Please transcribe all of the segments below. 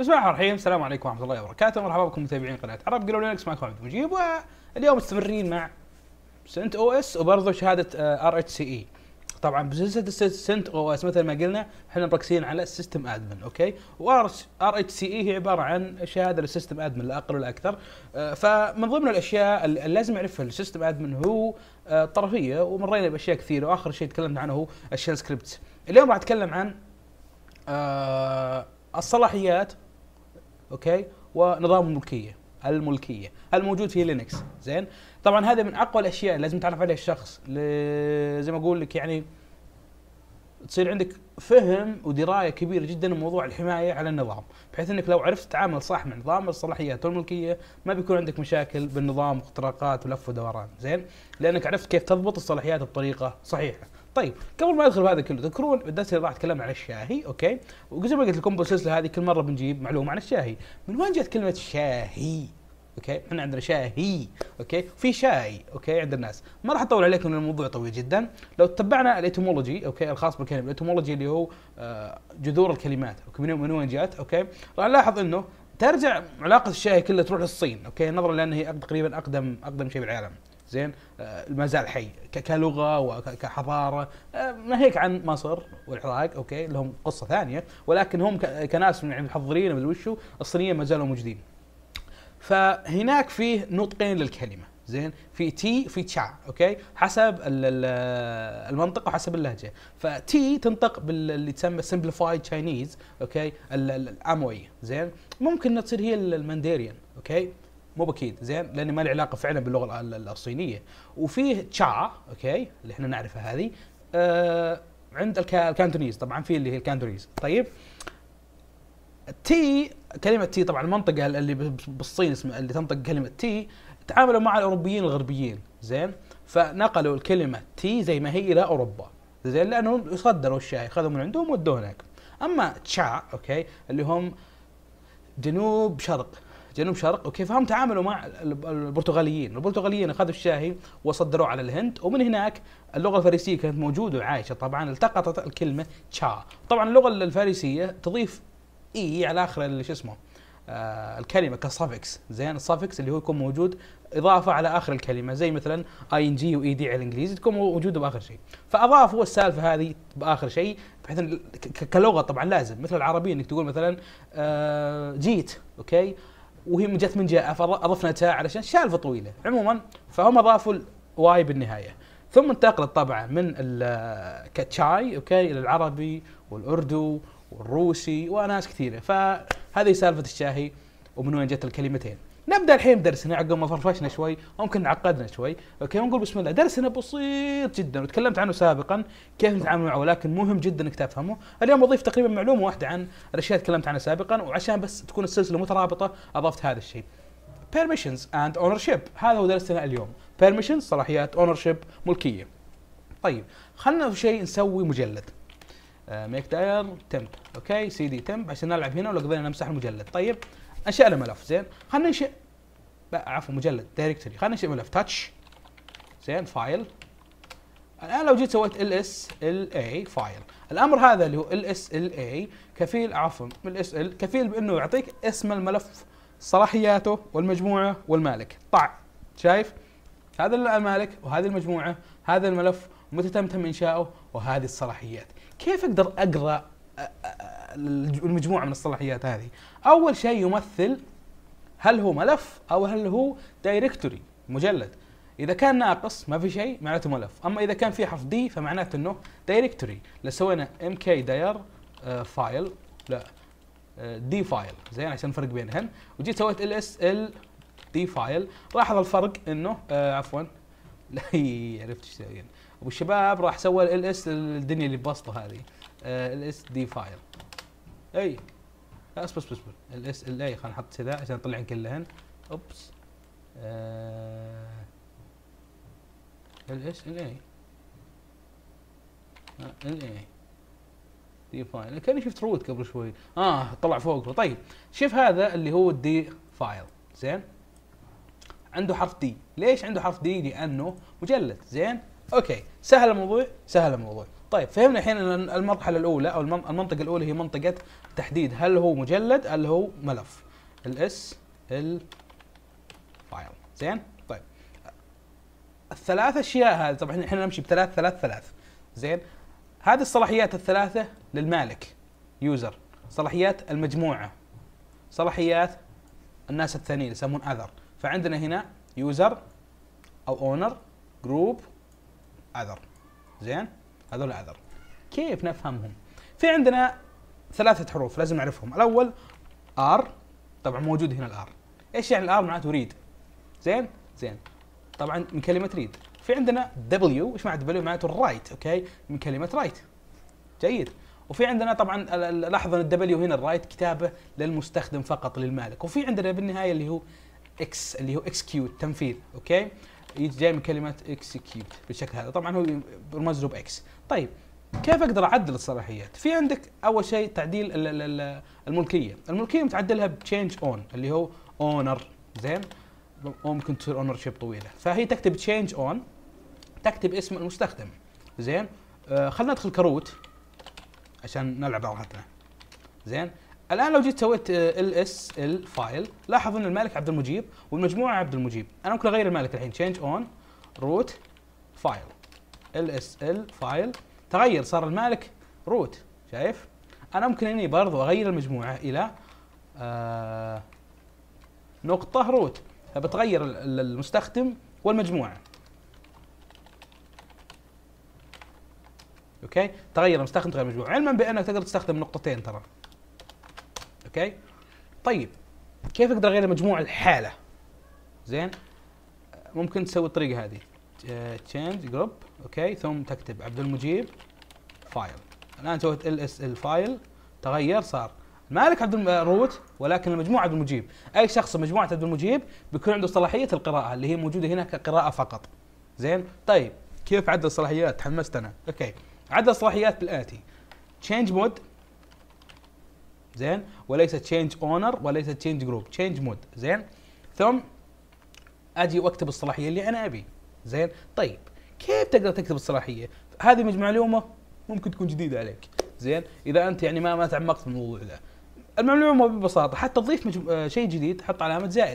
بسم الله الرحمن الرحيم، السلام عليكم ورحمه الله وبركاته، مرحبا بكم متابعين قناه عرب قالوا لينكس. معكم عبد المجيد، واليوم مستمرين مع سنت او اس وبرضه شهاده ار اتش سي اي. طبعا بسلسله سنت او اس مثل ما قلنا احنا مركزين على السيستم ادمن، اوكي، وار اتش سي اي هي عباره عن شهاده للسيستم ادمن لا اقل ولا اكثر. فمن ضمن الاشياء اللي لازم يعرفها السيستم ادمن هو طرفيه، ومرينا باشياء كثيره، واخر شيء تكلمنا عنه هو الشيل سكريبت. اليوم راح اتكلم عن الصلاحيات، اوكي، ونظام الملكيه الموجود في لينكس. زين، طبعا هذا من اقوى الاشياء اللي لازم تعرف عليها الشخص، زي ما اقول لك يعني تصير عندك فهم ودرايه كبيره جدا بموضوع الحمايه على النظام، بحيث انك لو عرفت تتعامل صح مع نظام الصلاحيات والملكيه ما بيكون عندك مشاكل بالنظام واختراقات ولف ودوران. زين، لانك عرفت كيف تضبط الصلاحيات بطريقه صحيحه. طيب، قبل ما ادخل هذا كله، تذكرون بالدرس اللي راح اتكلم عن الشاهي، اوكي، وزي ما قلت لكم بالسلسله هذه كل مره بنجيب معلومه عن الشاهي. من وين جت كلمه شاهي؟ اوكي، احنا عندنا شاهي، اوكي، في شاي، اوكي، عند الناس. ما راح اطول عليكم لان الموضوع طويل جدا. لو تتبعنا الاتيمولوجي، اوكي، الخاص بالكلمه، الاتيمولوجي اللي هو جذور الكلمات، اوكي، من وين جات، اوكي، راح نلاحظ انه ترجع علاقه الشاهي كلها تروح للصين، اوكي، نظرا لان هي تقريبا اقدم شيء بالعالم. زين، ما زال حي كلغه وكحضاره، ناهيك عن مصر والعراق، اوكي، لهم قصه ثانيه، ولكن هم كناس من المحضرين من وشو الصينيه ما زالوا موجودين. فهناك فيه نطقين للكلمه، زين، في تي وفي تشا، اوكي، حسب المنطقه وحسب اللهجه. فتي تنطق باللي تسمى سمبليفايد تشاينيز، اوكي، الاموي. زين، ممكن تصير هي المانديريان، اوكي، مو باكيد، زين، لان ما له علاقه فعلا باللغه الصينيه. وفيه تشا، اوكي، اللي احنا نعرفها هذه، عند الكانتونيز، طبعا في اللي هي الكانتونيز. طيب، تي، كلمة تي طبعا المنطقة اللي بالصين اسمها اللي تنطق كلمة تي، تعاملوا مع الأوروبيين الغربيين. زين، فنقلوا الكلمة تي زي ما هي إلى أوروبا، زين، لأنهم يصدروا الشاي، خذوا من عندهم ودوه هناك. أما تشا، أوكي، اللي هم جنوب شرق، اوكي، فهم تعاملوا مع البرتغاليين اخذوا الشاهي وصدروه على الهند، ومن هناك اللغه الفارسيه كانت موجوده وعايشه. طبعا التقطت الكلمه تشا. طبعا اللغه الفارسيه تضيف اي على اخر شو اسمه الكلمه كصافكس. زين، الصافكس اللي هو يكون موجود اضافه على اخر الكلمه، زي مثلا اي ان جي واي دي على الانجليزي تكون موجوده باخر شيء، فاضافوا السالفه هذه باخر شيء، بحيث كلغه طبعا لازم مثل العربيه انك تقول مثلا جيت، اوكي، وهي جت من جاء فاضفنا تاء علشان سالفه طويله. عموما فهم اضافوا واي بالنهايه، ثم انتقلت طبعا من كتشاي، اوكي، الى العربي والاردو والروسي وناس كثيره. فهذه سالفه الشاهي ومن وين جت الكلمتين. نبدا الحين درسنا عقب ما فرفشنا شوي، ممكن عقدنا شوي، اوكي، ونقول بسم الله. درسنا بسيط جدا وتكلمت عنه سابقا كيف نتعامل معه، ولكن مهم جدا انك تفهمه. اليوم بضيف تقريبا معلومه واحده عن الاشياء اللي تكلمت عنها سابقا، وعشان بس تكون السلسله مترابطه اضفت هذا الشيء. permissions and ownership، هذا هو درسنا اليوم. permissions صلاحيات، ownership ملكيه. طيب، خلنا في شيء نسوي مجلد، ميك داير تمب، اوكي، سي دي تمب عشان نلعب هنا، ولو قدرنا نمسح المجلد. طيب، انشأنا ملف. زين، خلينا ننشئ، عفوا، مجلد دايركتوري. خلينا ننشئ ملف تاتش، زين، فايل. الان لو جيت سويت ال اس ال اي فايل، الامر هذا اللي هو ال اس ال اي كفيل، عفوا، ال اس ال كفيل بانه يعطيك اسم الملف، صلاحياته والمجموعه والمالك. طع، شايف؟ هذا المالك وهذه المجموعه، هذا الملف، متى تم انشاؤه، وهذه الصلاحيات. كيف اقدر اقرا المجموعه من الصلاحيات هذه؟ اول شيء يمثل هل هو ملف او هل هو دايركتوري، مجلد. اذا كان ناقص ما في شيء معناته ملف، اما اذا كان في حرف دي فمعناته انه دايركتوري. لو سوينا ام كي داير فايل، لا دي فايل، زين، عشان نفرق بينهن، وجيت سويت ال اس ال دي فايل، لاحظ الفرق انه عفوا لا عرفت ايش سوينا ابو الشباب، راح سوى ال اس الدنيا اللي ببسطه هذه، ال اس دي فايل. اي اصبر ال اس ال اي، خلينا نحط كذا عشان نطلعن كلهن. اوبس، ال اس ال اي، ال اي دي فايل. كاني شفت روت قبل شوي، طلع فوق. طيب، شوف هذا اللي هو الدي فايل، زين، عنده حرف دي. ليش عنده حرف دي؟ لانه مجلد. زين، اوكي، سهل الموضوع. طيب فهمنا الحين ان المرحله الاولى او المنطقه الاولى هي منطقه تحديد هل هو مجلد هل هو ملف. الاس ال فايل. زين. طيب الثلاث اشياء هذه طبعا احنا نمشي بثلاث ثلاث ثلاث. زين. هذه الصلاحيات الثلاثه للمالك يوزر، صلاحيات المجموعه، صلاحيات الناس الثانيين يسمون اذر. فعندنا هنا يوزر او اونر جروب اذر. زين. هذول اذر. كيف نفهمهم؟ في عندنا ثلاثه حروف لازم نعرفهم. الاول ار، طبعا موجود هنا الار. ايش يعني الار؟ معناته ريد. زين. زين. طبعا من كلمه ريد. في عندنا دبليو، ايش معنى دبليو؟ معناته الرايت. اوكي، من كلمه رايت. جيد. وفي عندنا طبعا لاحظوا ان الدبليو هنا الرايت كتابه للمستخدم فقط للمالك. وفي عندنا بالنهايه اللي هو اكس اللي هو اكسكيوت تنفيذ. اوكي، يجي جاي من كلمه اكسكيوت بالشكل هذا. طبعا هو برمز له باكس. طيب كيف اقدر اعدل الصلاحيات؟ في عندك اول شيء تعديل الملكيه. الملكيه متعدلها بتشينج اون اللي هو اونر. زين. ممكن تصير اونر شيب طويله، فهي تكتب تشينج اون، تكتب اسم المستخدم. زين. خلينا ندخل كروت عشان نلعب راحتنا. زين. الان لو جيت سويت ال اس الفايل، لاحظ ان المالك عبد المجيب والمجموعه عبد المجيب. انا ممكن اغير المالك الحين. تشينج اون روت فايل ال اس الفايل، تغير صار المالك روت. شايف؟ انا ممكن اني برضو اغير المجموعه الى نقطه روت، فبتغير المستخدم والمجموعه. اوكي، تغير المستخدم تغير المجموعه، علما بانك تقدر تستخدم نقطتين ترى. اوكي. طيب كيف اقدر اغير المجموعه الحاله؟ زين. ممكن تسوي الطريقه هذه تشينج جروب. اوكي، ثم تكتب عبد المجيب فايل. الان سويت ال اس الفايل، تغير صار مالك عبد روت ولكن المجموعه عبد المجيب. اي شخص مجموعه عبد المجيب بيكون عنده صلاحيه القراءه اللي هي موجوده هنا كقراءه فقط. زين. طيب كيف عدل الصلاحيات؟ تحمست انا. اوكي، عدل الصلاحيات بالاتي: تشينج مود. زين. وليس تشينج اونر وليس تشينج جروب، تشينج مود. زين. ثم اجي واكتب الصلاحيه اللي انا ابي. زين. طيب كيف تقدر تكتب الصلاحيه؟ هذه معلومه ممكن تكون جديده عليك. زين. اذا انت يعني ما تعمقت في الموضوع ذا، المعلومه ببساطه حتى تضيف شيء جديد حط علامه زائد.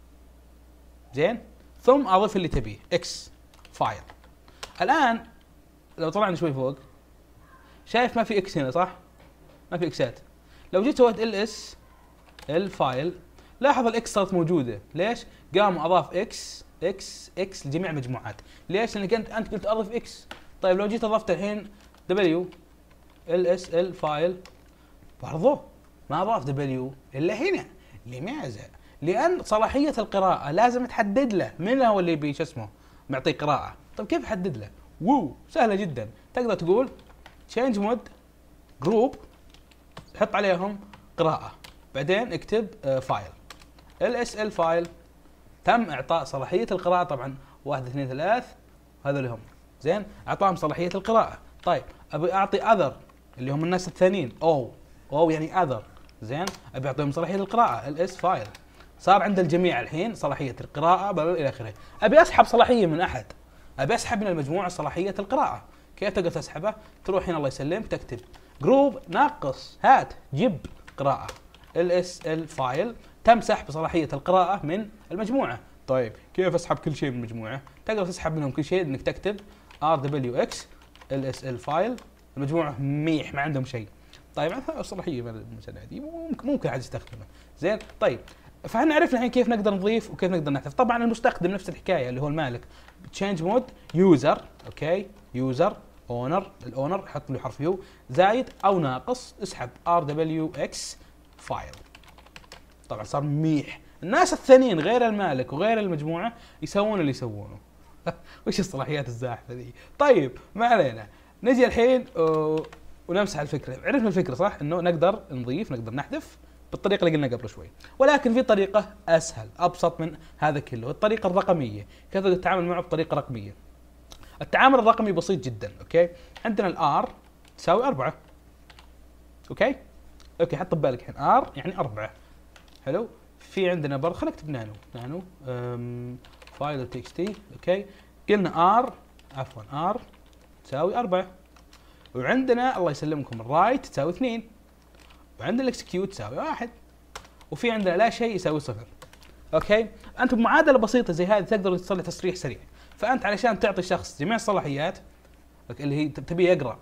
زين. ثم اضيف اللي تبيه اكس فايل. الان لو طلعنا شوي فوق شايف ما في اكس هنا صح؟ ما في اكسات. لو جيت سويت ال اس الفايل، لاحظ الاكس صارت موجوده. ليش؟ قام اضاف اكس اكس اكس لجميع المجموعات. ليش؟ لانك انت قلت اضف اكس. طيب لو جيت اضفت الحين دبليو ال اس الفايل، برضو ما اضاف دبليو الا هنا. لماذا؟ لان صلاحيه القراءه لازم تحدد له من هو اللي بي شو اسمه معطيه قراءه. طيب كيف احدد له؟ سهله جدا. تقدر تقول تشينج مود جروب، حط عليهم قراءه، بعدين اكتب فايل ال اس ال فايل. تم اعطاء صلاحيه القراءه. طبعا 1 2 3 هذول هم. زين. اعطاهم صلاحيه القراءه. طيب ابي اعطي اذر اللي هم الناس الثانيين. او يعني اذر. زين. ابي اعطيهم صلاحيه القراءه ال اس فايل. صار عند الجميع الحين صلاحيه القراءه الى اخره. ابي اسحب صلاحيه من احد، ابي اسحب من المجموعه صلاحيه القراءه. كيف تقدر تسحبها؟ تروح هنا الله يسلمك تكتب جروب ناقص هات جيب قراءه ال اس الفايل. تم سحب صلاحيه القراءه من المجموعه. طيب كيف اسحب كل شيء من المجموعه؟ تقدر تسحب منهم كل شيء انك تكتب ار دبليو اكس ال اس الفايل. المجموعه ميح ما عندهم شيء. طيب الصلاحيه مثلا دي ممكن عاد يستخدمها. زين. طيب فاحنا عرفنا الحين كيف نقدر نضيف وكيف نقدر نحذف. طبعا المستخدم نفس الحكايه اللي هو المالك. تشينج مود يوزر. اوكي، يوزر اونر. الاونر حط له حرف يو زايد او ناقص، اسحب ار دبليو اكس فايل. طبعا صار ميح. الناس الثانيين غير المالك وغير المجموعه يسوون اللي يسوونه. وش الصلاحيات الزاحفه ذي؟ طيب ما علينا. نجي الحين ونمسح الفكره. عرفنا الفكره صح؟ انه نقدر نضيف نقدر نحذف بالطريقه اللي قلنا قبل شوي. ولكن في طريقه اسهل ابسط من هذا كله، الطريقه الرقميه. كيف تقدر تتعامل معه بطريقه رقميه؟ التعامل الرقمي بسيط جدا. اوكي، عندنا الار تساوي 4. اوكي حط ببالك الحين ار يعني 4. حلو. في عندنا برضه خلينا نكتب نانو فايل تكست تي. اوكي، قلنا ار تساوي 4. وعندنا الله يسلمكم الرايت تساوي 2، وعندنا الاكسكيوت تساوي 1، وفي عندنا لا شيء يساوي 0. اوكي، انت بمعادله بسيطه زي هذه تقدر تصلي تصريح سريع. فانت علشان تعطي شخص جميع الصلاحيات اللي هي تبي يقرا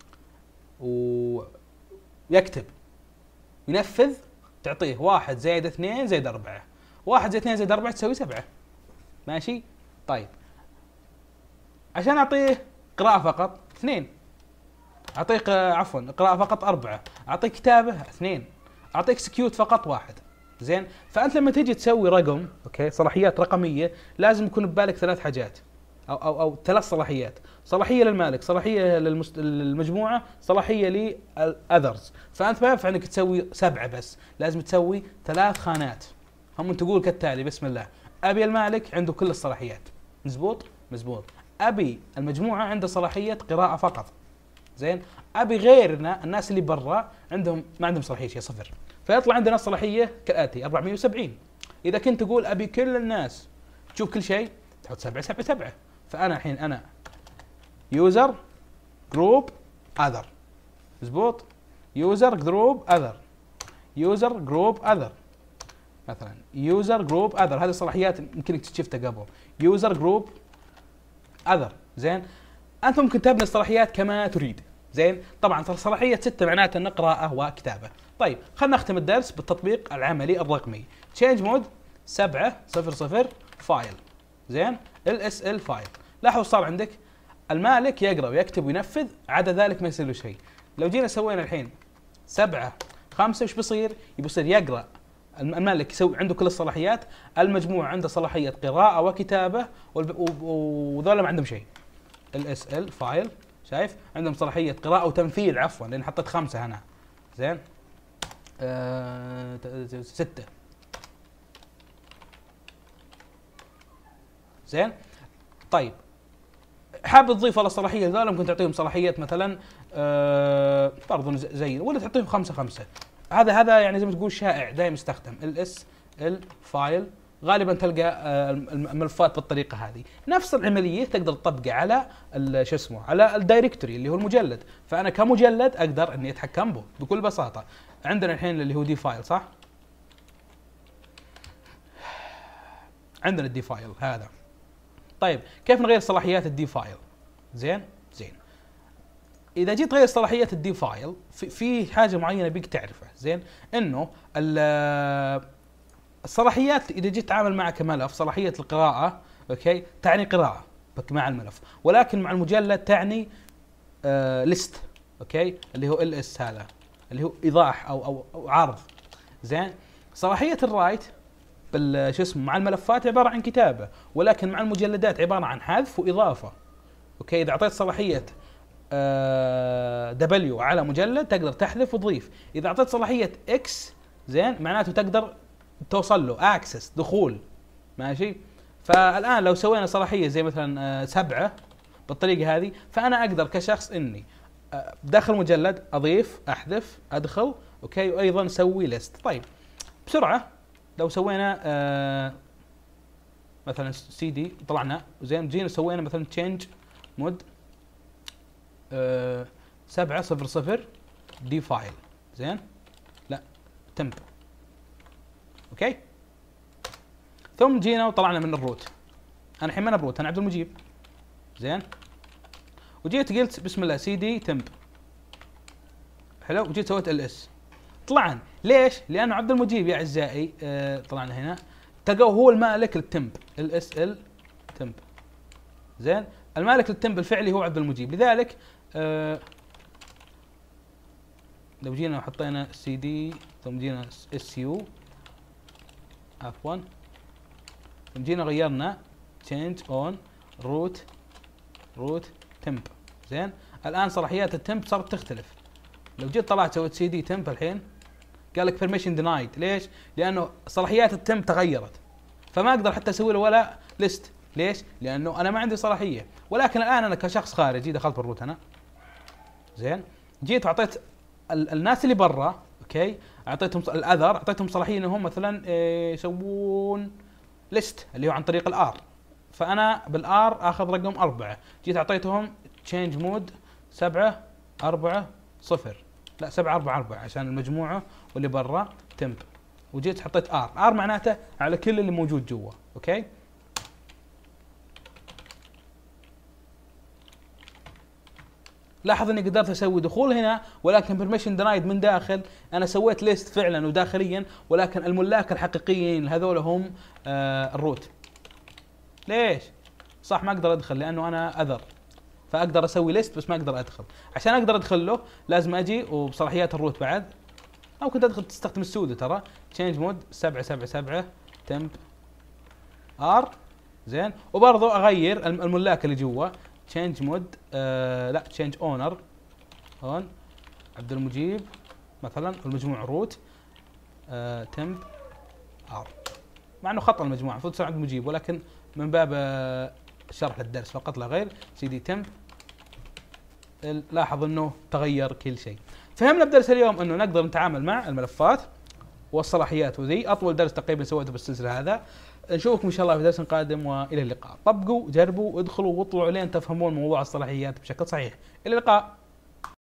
ويكتب ينفذ، تعطيه 1 زائد 2 زائد 4، 1 زائد 2 زائد 4 تساوي 7. ماشي؟ طيب عشان اعطيه قراءة فقط 2، اعطيك عفوا قراءة فقط 4، اعطيك كتابة 2، اعطيك اكسكيوت فقط 1. زين؟ فانت لما تجي تسوي رقم، اوكي، صلاحيات رقمية، لازم يكون ببالك 3 حاجات او 3 صلاحيات: صلاحية للمالك، صلاحية للمجموعة، صلاحية للاذرز. فانت ما ينفع انك تسوي 7 بس، لازم تسوي 3 خانات. هم تقول كالتالي: بسم الله، ابي المالك عنده كل الصلاحيات، مزبوط؟ مزبوط. ابي المجموعة عنده صلاحية قراءة فقط، زين؟ ابي غيرنا الناس اللي برا عندهم ما عندهم صلاحية شيء، 0. فيطلع عندنا الصلاحية كالآتي: 470. اذا كنت تقول ابي كل الناس تشوف كل شيء، تحط 7 7 7. فانا الحين انا يوزر جروب اذر، مزبوط؟ يوزر جروب اذر، يوزر جروب اذر، مثلا يوزر جروب اذر. هذه الصلاحيات يمكن انك شفتها قبل، يوزر جروب اذر. زين؟ انت ممكن تبني الصلاحيات كما تريد. زين؟ طبعا صلاحيه 6 معناته ان قراءه وكتابه. طيب خلينا نختم الدرس بالتطبيق العملي الرقمي. تشينج مود 700 فايل، زين؟ LSL فايل. لاحظوا صار عندك المالك يقرا ويكتب وينفذ، عدا ذلك ما يصير له شيء. لو جينا سوينا الحين 7 5 وش بيصير؟ بيصير يقرا المالك يسوي عنده كل الصلاحيات، المجموع عنده صلاحيه قراءه وكتابه، وذولا ما عندهم شيء. LSL فايل، شايف؟ عندهم صلاحيه قراءه وتنفيذ، عفوا لان حطيت 5 هنا. زين؟ 6. زين؟ طيب حاب تضيف على الصلاحيه هذول، ممكن تعطيهم صلاحيه مثلا برضو زي، ولا تعطيهم 5 5. هذا يعني زي ما تقول شائع دائما يستخدم. LSL فايل غالبا تلقى الملفات بالطريقه هذه. نفس العمليه تقدر تطبقها على شو اسمه، على الدايركتوري اللي هو المجلد. فانا كمجلد اقدر اني اتحكم به بكل بساطه. عندنا الحين اللي هو دي فايل، صح؟ عندنا الدي فايل هذا. طيب كيف نغير صلاحيات الدي فايل؟ زين؟ زين. اذا جيت تغير صلاحيات الدي فايل، في حاجه معينه بيك تعرفها. زين؟ انه الصلاحيات اذا جيت تتعامل معها كملف، صلاحيه القراءه اوكي تعني قراءه مع الملف، ولكن مع المجلد تعني ليست، اوكي، اللي هو LS، هذا اللي هو ايضاح او عرض. زين؟ صلاحيه الرايت شو اسمه مع الملفات عباره عن كتابه، ولكن مع المجلدات عباره عن حذف واضافه. اوكي، اذا اعطيت صلاحيه W على مجلد تقدر تحذف وتضيف. اذا اعطيت صلاحيه X، زين، معناته تقدر توصل له اكسس، دخول. ماشي؟ فالان لو سوينا صلاحيه زي مثلا 7 بالطريقه هذه، فانا اقدر كشخص اني داخل مجلد اضيف، احذف، ادخل، اوكي، وايضا اسوي ليست. طيب بسرعه لو سوينا مثلا CD طلعنا، زين، جينا سوينا مثلا تشينج مود 700 دي فايل، زين، لا تمب، اوكي، ثم جينا وطلعنا من الروت. انا الحين ما انا بروت، انا عبد المجيب، زين، وجيت قلت بسم الله CD تمب، حلو، وجيت سويت LS، طلعن. ليش؟ لانه عبد المجيب يا اعزائي طلعنا هنا تلقوه هو المالك للتمب، LSL تمب، زين، المالك للتمب الفعلي هو عبد المجيب. لذلك لو جينا وحطينا CD ثم جينا SU، عفوا، ثم جينا غيرنا change on root temp، زين، الان صلاحيات التمب صارت تختلف. لو جيت طلعت سويت CD temp الحين قال لك permission denied. ليش؟ لانه صلاحيات التمب تغيرت، فما اقدر حتى اسوي له ولا ليست. ليش؟ لانه انا ما عندي صلاحيه. ولكن الان انا كشخص خارجي دخلت بالروت انا، زين، جيت واعطيت الناس اللي برا، اوكي، اعطيتهم الاذر، اعطيتهم صلاحيه انهم مثلا يسوون ليست اللي هو عن طريق الار. فانا بالار اخذ رقم 4، جيت اعطيتهم تشينج مود 7 4 0 لا 7 4 4 عشان المجموعة واللي برا تمب، وجيت حطيت ار معناته على كل اللي موجود جوا. اوكي لاحظ اني قدرت اسوي دخول هنا، ولكن بيرميشن درايد من داخل. انا سويت ليست فعلا وداخليا، ولكن الملاك الحقيقيين هذول هم الروت. ليش؟ صح ما اقدر ادخل لانه انا اذر، فاقدر اسوي ليست بس ما اقدر ادخل. عشان اقدر ادخل له لازم اجي وبصلاحيات الروت بعد، او كنت ادخل تستخدم السودو ترى تشينج مود 777 تمب ار زين، وبرضه اغير الملاك اللي جوا تشينج مود لا تشينج اونر هون عبد المجيب مثلا، المجموع روت تمب ار، مع انه خطا المجموعه المفروض تصير عبد المجيب، ولكن من باب شرح للدرس فقط لا غير. سيدي تمب، لاحظ انه تغير كل شيء. فهمنا بدرس اليوم انه نقدر نتعامل مع الملفات والصلاحيات، وذي اطول درس تقريبا سويته بالسلسله هذا. نشوفكم ان شاء الله في درس قادم، والى اللقاء. طبقوا، جربوا، ادخلوا واطلعوا لين تفهمون موضوع الصلاحيات بشكل صحيح. الى اللقاء.